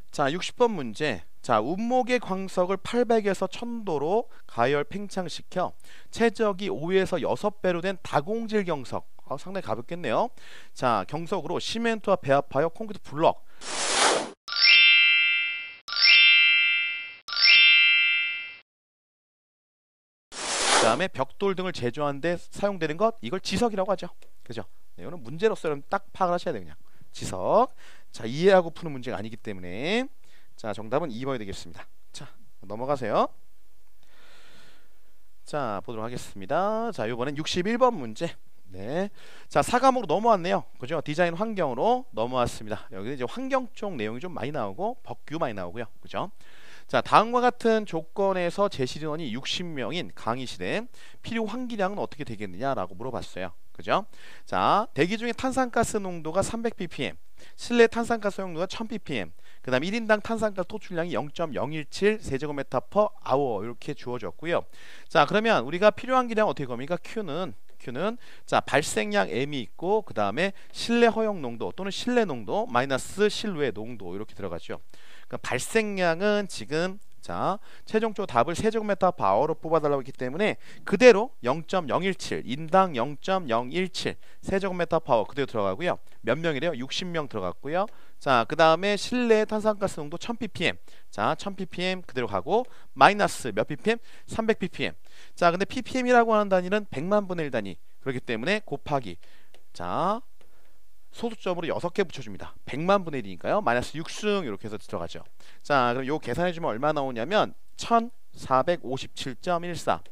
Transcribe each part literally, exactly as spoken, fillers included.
자, 육십 번 문제. 자, 운목의 광석을 팔백에서 천 도로 가열 팽창시켜 최적이 오에서 여섯 배로 된 다공질 경석. 아, 상당히 가볍겠네요. 자, 경석으로 시멘트와 배합하여 콘크리트 블럭. 그 다음에 벽돌 등을 제조하는 데 사용되는 것, 이걸 지석이라고 하죠. 그죠? 네, 이거는 문제로서 여러분 딱 파악을 하셔야 돼요. 그냥 지석. 자, 이해하고 푸는 문제가 아니기 때문에. 자, 정답은 이 번이 되겠습니다. 자, 넘어가세요. 자, 보도록 하겠습니다. 자, 이번엔 육십일 번 문제. 네. 자, 사 과목으로 넘어왔네요. 그죠? 디자인 환경으로 넘어왔습니다. 여기 이제 환경 쪽 내용이 좀 많이 나오고 법규 많이 나오고요. 그죠? 자, 다음과 같은 조건에서 제실 인원이 육십 명인 강의실에 필요 환기량은 어떻게 되겠느냐라고 물어봤어요. 그죠? 자, 대기 중에 탄산가스 농도가 삼백 ppm, 실내 탄산가스 농도가 천 ppm, 그 다음 일 인당 탄산가스 토출량이 영 점 영일칠 세제곱미터 per hour 이렇게 주어졌고요. 자, 그러면 우리가 필요한 기량 어떻게 겁니까? Q는 Q는 자, 발생량 M이 있고 그 다음에 실내 허용 농도 또는 실내 농도 마이너스 실외 농도 이렇게 들어가죠. 그러니까 발생량은 지금 자, 최종적으로 답을 세제곱미터 per hour로 뽑아달라고 했기 때문에 그대로 영 점 영일칠 인당 영 점 영일칠 세제곱미터 per hour 그대로 들어가고요. 몇 명이래요? 육십 명 들어갔고요. 자, 그 다음에 실내 탄산가스 농도 천 ppm. 자, 천 ppm 그대로 가고 마이너스 몇 ppm? 삼백 ppm. 자, 근데 ppm이라고 하는 단위는 백만 분의 일 단위. 그렇기 때문에 곱하기 자, 소수점으로 여섯 개 붙여줍니다. 백만 분의 일이니까요. 마이너스 육승 이렇게 해서 들어가죠. 자, 그럼 요 계산해주면 얼마 나오냐면 천사백오십칠 점 일사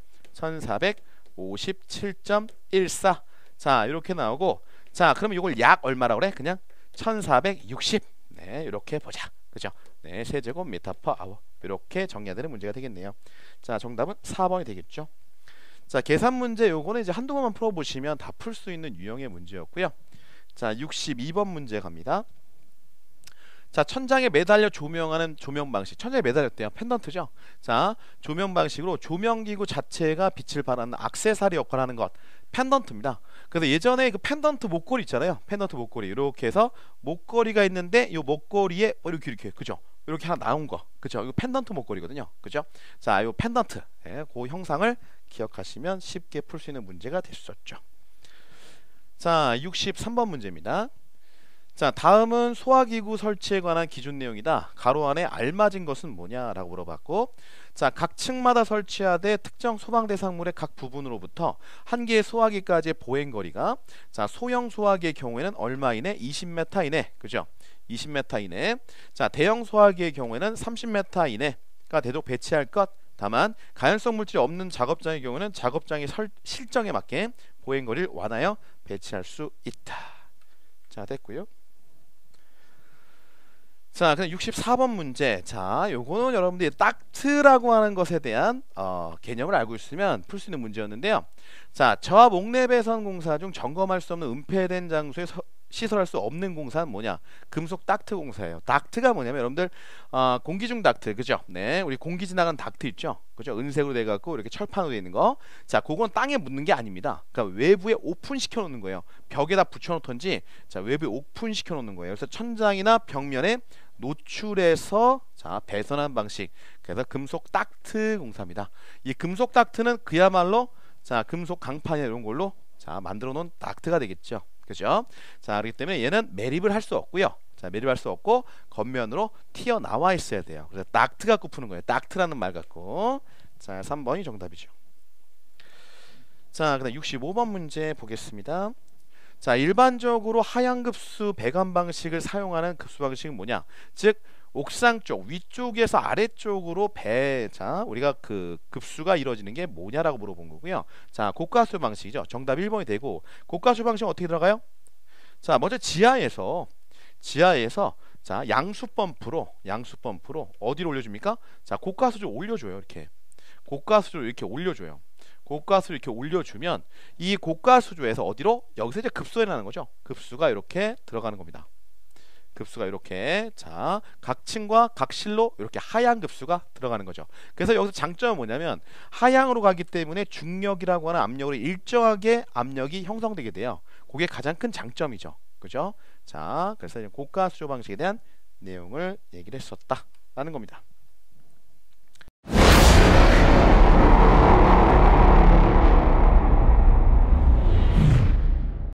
천사백오십칠 점 일사. 자, 이렇게 나오고 자, 그러면 요걸 약 얼마라고 그래? 그냥 천사백육십. 네, 이렇게 보자. 그죠? 네, 세제곱미터 per hour. 이렇게 정리해야 되는 문제가 되겠네요. 자, 정답은 사 번이 되겠죠. 자, 계산 문제 요거는 이제 한두 번만 풀어보시면 다 풀 수 있는 유형의 문제였고요. 자, 육십이 번 문제 갑니다. 자, 천장에 매달려 조명하는 조명 방식. 천장에 매달렸대요. 펜던트죠. 자, 조명 방식으로 조명기구 자체가 빛을 발하는 액세서리 역할을 하는 것. 펜던트입니다. 그래서 예전에 그 펜던트 목걸이 있잖아요. 펜던트 목걸이. 이렇게 해서 목걸이가 있는데 이 목걸이에 이렇게 이렇게 그죠? 이렇게 하나 나온 거. 그죠? 이거 펜던트 목걸이거든요. 그죠? 자, 이 펜던트. 예, 그 형상을 기억하시면 쉽게 풀 수 있는 문제가 될 수 있죠. 자, 육십삼 번 문제입니다. 자, 다음은 소화기구 설치에 관한 기준 내용이다. 가로 안에 알맞은 것은 뭐냐라고 물어봤고, 자, 각 층마다 설치하되 특정 소방 대상물의 각 부분으로부터 한 개의 소화기까지의 보행거리가 자, 소형 소화기의 경우에는 얼마 이내? 이십 미터 이내. 그죠? 이십 미터 이내. 자, 대형 소화기의 경우에는 삼십 미터 이내가 되도록 배치할 것. 다만 가연성 물질이 없는 작업장의 경우는 작업장의 설, 실정에 맞게 보행거리를 완하여 배치할 수 있다. 자, 됐고요. 자, 그럼 육십사 번 문제. 자, 요거는 여러분들이 닥트라고 하는 것에 대한 어, 개념을 알고 있으면 풀 수 있는 문제였는데요. 자, 저압 옥내 배선 공사 중 점검할 수 없는 은폐된 장소에 서, 시설할 수 없는 공사는 뭐냐? 금속 닥트 공사예요. 닥트가 뭐냐면 여러분들 어, 공기 중 닥트, 그죠? 네, 우리 공기 지나가는 닥트 있죠? 그죠? 은색으로 돼 갖고 이렇게 철판으로 돼 있는 거. 자, 그건 땅에 묻는 게 아닙니다. 그러니까 외부에 오픈 시켜 놓는 거예요. 벽에다 붙여 놓던지 자, 외부에 오픈 시켜 놓는 거예요. 그래서 천장이나 벽면에 노출해서 자, 배선하는 방식. 그래서 금속 닥트 공사입니다. 이 금속 닥트는 그야말로 자, 금속 강판이나 이런 걸로 자, 만들어 놓은 닥트가 되겠죠. 그죠? 자, 그렇기 때문에 얘는 매립을 할 수 없고요. 자, 매립할 수 없고 겉면으로 튀어나와 있어야 돼요. 그래서 닥트 갖고 푸는 거예요. 닥트라는 말 갖고. 자, 삼 번이 정답이죠. 자, 그다음 육십오 번 문제 보겠습니다. 자, 일반적으로 하향급수 배관 방식을 사용하는 급수 방식은 뭐냐? 즉 옥상 쪽 위쪽에서 아래쪽으로 배, 자, 우리가 그 급수가 이루어지는 게 뭐냐라고 물어본 거고요. 자, 고가수 방식이죠. 정답 일 번이 되고, 고가수 방식은 어떻게 들어가요? 자, 먼저 지하에서 지하에서 자, 양수 펌프로 양수 펌프로 어디로 올려줍니까? 자, 고가수를 올려줘요. 이렇게 고가수를 이렇게 올려줘요. 고가수를 이렇게 올려주면 이 고가수조에서 어디로? 여기서 이제 급수가 일어나는 거죠. 급수가 이렇게 들어가는 겁니다. 급수가 이렇게 자, 각 층과 각 실로 이렇게 하향 급수가 들어가는 거죠. 그래서 여기서 장점은 뭐냐면 하향으로 가기 때문에 중력이라고 하는 압력으로 일정하게 압력이 형성되게 돼요. 그게 가장 큰 장점이죠. 그죠? 자, 그래서 고가 수조 방식에 대한 내용을 얘기를 했었다라는 겁니다.